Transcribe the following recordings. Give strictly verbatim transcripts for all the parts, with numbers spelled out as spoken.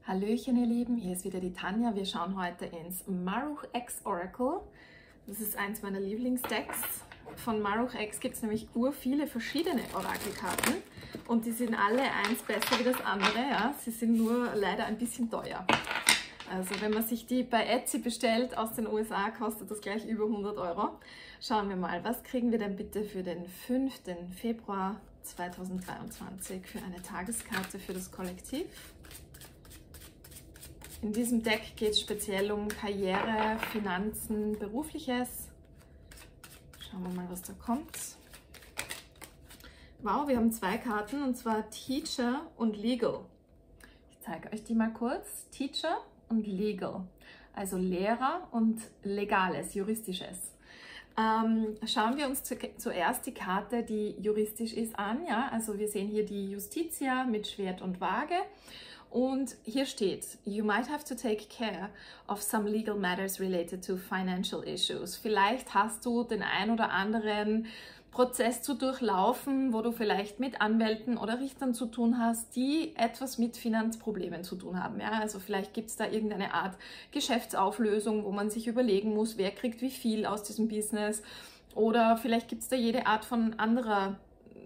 Hallöchen ihr Lieben, hier ist wieder die Tanja. Wir schauen heute ins Maruch X Oracle. Das ist eins meiner Lieblingsdecks. Von Maruch X gibt es nämlich ur viele verschiedene Orakelkarten und die sind alle eins besser wie das andere. Ja? Sie sind nur leider ein bisschen teuer. Also wenn man sich die bei Etsy bestellt aus den U S A, kostet das gleich über hundert Euro. Schauen wir mal, was kriegen wir denn bitte für den fünften Februar zweitausenddreiundzwanzig für eine Tageskarte für das Kollektiv. In diesem Deck geht es speziell um Karriere, Finanzen, Berufliches. Schauen wir mal, was da kommt. Wow, wir haben zwei Karten und zwar Teacher und Legal. Ich zeige euch die mal kurz. Teacher und Legal, also Lehrer und Legales, Juristisches. Ähm, schauen wir uns zu, zuerst die Karte, die juristisch ist, an. Ja? Also wir sehen hier die Justitia mit Schwert und Waage. Und hier steht, you might have to take care of some legal matters related to financial issues. Vielleicht hast du den ein oder anderen Prozess zu durchlaufen, wo du vielleicht mit Anwälten oder Richtern zu tun hast, die etwas mit Finanzproblemen zu tun haben. Ja? Also vielleicht gibt es da irgendeine Art Geschäftsauflösung, wo man sich überlegen muss, wer kriegt wie viel aus diesem Business. Oder vielleicht gibt es da jede Art von anderer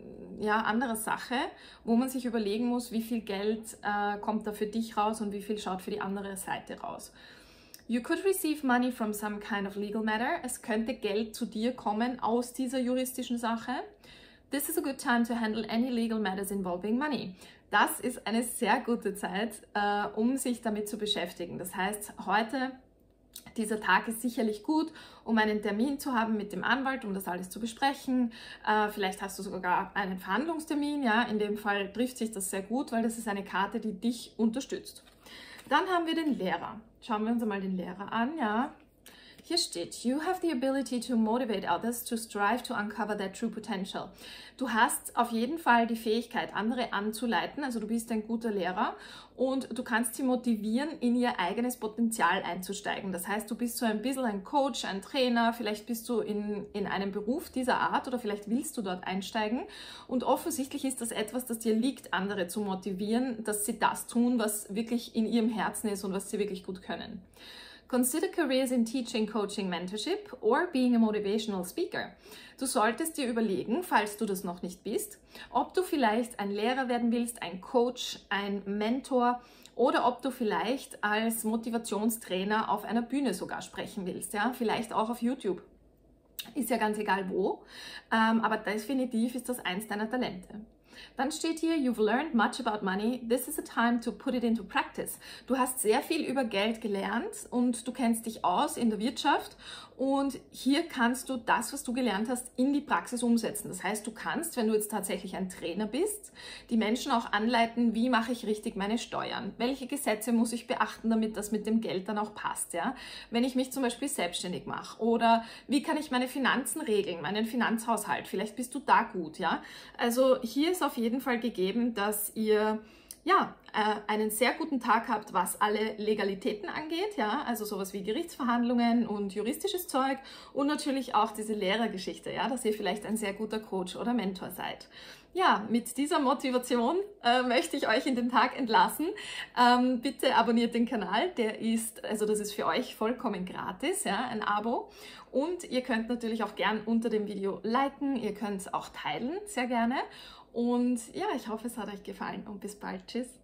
Ja, andere Sache, wo man sich überlegen muss, wie viel Geld äh, kommt da für dich raus und wie viel schaut für die andere Seite raus. You could receive money from some kind of legal matter. Es könnte Geld zu dir kommen aus dieser juristischen Sache. This is a good time to handle any legal matters involving money. Das ist eine sehr gute Zeit, äh, um sich damit zu beschäftigen. Das heißt, heute dieser Tag ist sicherlich gut, um einen Termin zu haben mit dem Anwalt, um das alles zu besprechen. Äh, vielleicht hast du sogar einen Verhandlungstermin. Ja? In dem Fall trifft sich das sehr gut, weil das ist eine Karte, die dich unterstützt. Dann haben wir den Lehrer. Schauen wir uns einmal den Lehrer an. Ja? Hier steht, you have the ability to motivate others to strive to uncover their true potential. Du hast auf jeden Fall die Fähigkeit, andere anzuleiten, also du bist ein guter Lehrer und du kannst sie motivieren, in ihr eigenes Potenzial einzusteigen. Das heißt, du bist so ein bisschen ein Coach, ein Trainer, vielleicht bist du in, in einem Beruf dieser Art oder vielleicht willst du dort einsteigen und offensichtlich ist das etwas, das dir liegt, andere zu motivieren, dass sie das tun, was wirklich in ihrem Herzen ist und was sie wirklich gut können. Consider careers in teaching, coaching, mentorship or being a motivational speaker. Du solltest dir überlegen, falls du das noch nicht bist, ob du vielleicht ein Lehrer werden willst, ein Coach, ein Mentor oder ob du vielleicht als Motivationstrainer auf einer Bühne sogar sprechen willst, ja, vielleicht auch auf YouTube. Ist ja ganz egal wo, ähm, aber definitiv ist das eins deiner Talente. Dann steht hier, you've learned much about money. This is a time to put it into practice. Du hast sehr viel über Geld gelernt und du kennst dich aus in der Wirtschaft und hier kannst du das, was du gelernt hast, in die Praxis umsetzen. Das heißt, du kannst, wenn du jetzt tatsächlich ein Trainer bist, die Menschen auch anleiten, wie mache ich richtig meine Steuern? Welche Gesetze muss ich beachten, damit das mit dem Geld dann auch passt? Ja? Wenn ich mich zum Beispiel selbstständig mache oder wie kann ich meine Finanzen regeln, meinen Finanzhaushalt? Vielleicht bist du da gut. Ja? Also hier ist auf jeden Fall gegeben, dass ihr ja, äh, einen sehr guten Tag habt, was alle Legalitäten angeht, ja, also sowas wie Gerichtsverhandlungen und juristisches Zeug und natürlich auch diese Lehrergeschichte, ja, dass ihr vielleicht ein sehr guter Coach oder Mentor seid. Ja, mit dieser Motivation äh, möchte ich euch in den Tag entlassen. Ähm, bitte abonniert den Kanal, der ist, also das ist für euch vollkommen gratis, ja, ein Abo. Und ihr könnt natürlich auch gern unter dem Video liken, ihr könnt es auch teilen, sehr gerne. Und ja, ich hoffe, es hat euch gefallen und bis bald. Tschüss.